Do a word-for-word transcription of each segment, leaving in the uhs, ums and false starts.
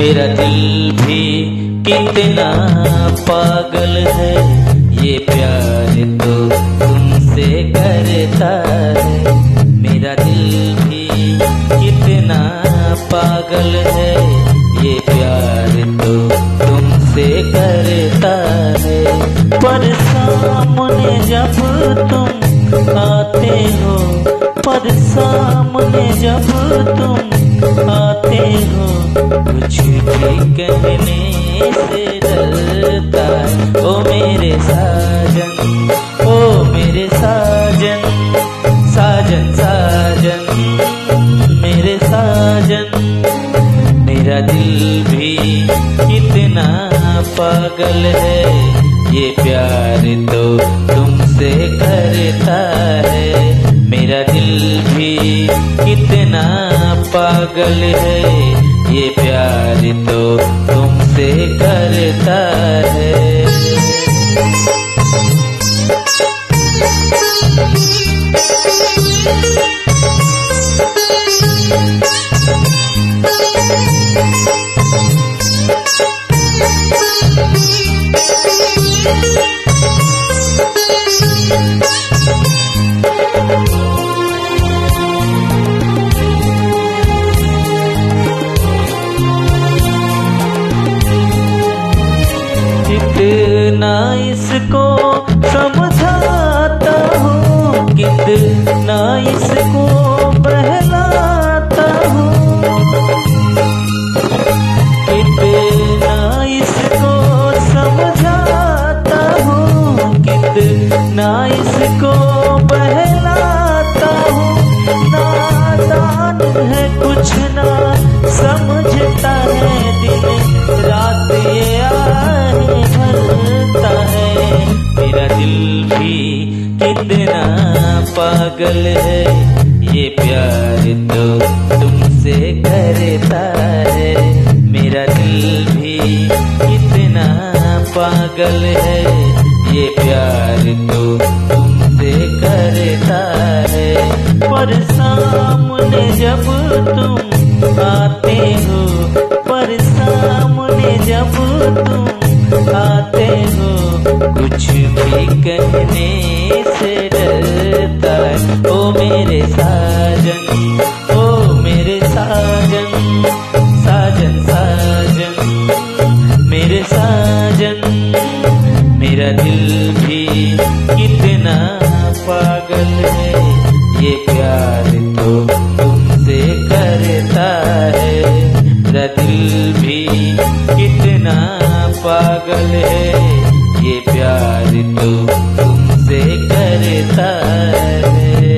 मेरा दिल भी कितना पागल है, ये प्यार तो तुमसे करता है। मेरा दिल भी कितना पागल है, ये प्यार तो तुमसे करता है। पर सामने जब तुम आते हो, पर सामने जब तुम आते हो, कुछ भी कहने से डरता है। ओ मेरे साजन, ओ मेरे साजन, साजन साजन मेरे साजन। मेरा दिल भी कितना पागल है, ये प्यार तो तुमसे करता है। मेरा दिल भी कितना पागल है, ये प्यार तो तुमसे करता है। कितना इसको समझाता हूँ, कितना इसको बहलाता हूँ, कितना इसको समझाता हूँ, कितना इसको बहलाता हूँ। नादान है कुछ ना समझता है, दिन रात ये आहे भरता है। मेरा दिल भी कितना पागल है, ये प्यार तो तुमसे करता है। मेरा दिल भी कितना पागल है, ये प्यार तो तुमसे करता है। पर सामने जब तुम आते हो, पर सामने जब तुम आते हो, कुछ भी कहने से डरता है। ओ मेरे साजन, ओ मेरे साजन, साजन साजन मेरे साजन। मेरा दिल भी कितना पागल है, ये प्यार तो तुमसे करता है। मेरा दिल भी कितना पागल है, ये प्यार तो तुमसे करता है।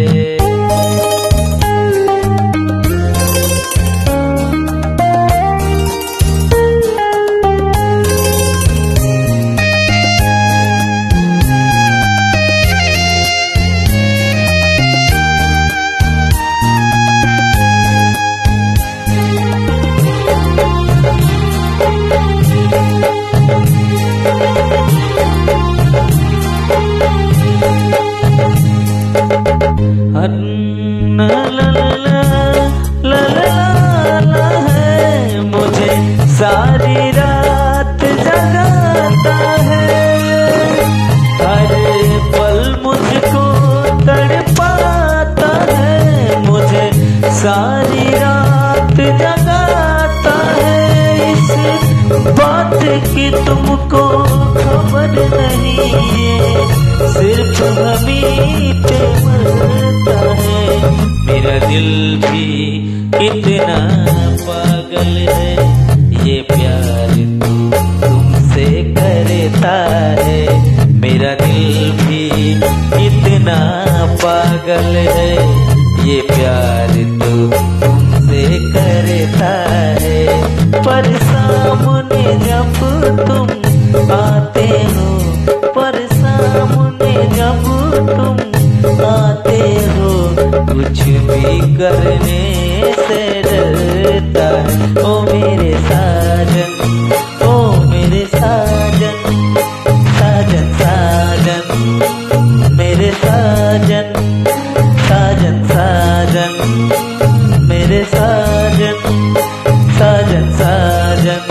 ला ला ला ला ला ला है, मुझे सारी रात जगाता है। हर पल मुझको तड़पाता है, मुझे सारी रात जगाता है। इस बात की तुमको खबर नहीं है, सिर्फ हमी पे मरता है। मेरा दिल भी कितना पागल है, ये प्यार तो तुमसे करता है। मेरा दिल भी कितना पागल है, ये प्यार तो तुमसे करता है। पर सामने जब तुम आते हो, पर सामने जब तुम आते हो, कुछ भी करने से डरता है। ओ मेरे साजन, ओ मेरे साजन, साजन साजन मेरे साजन, साजन साजन मेरे साजन, साजन साजन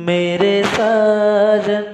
मेरे साजन